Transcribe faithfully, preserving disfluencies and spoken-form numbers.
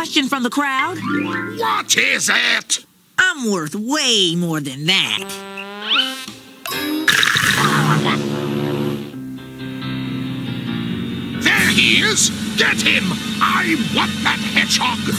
question from the crowd? What is it? I'm worth way more than that. There he is! Get him! I want that hedgehog!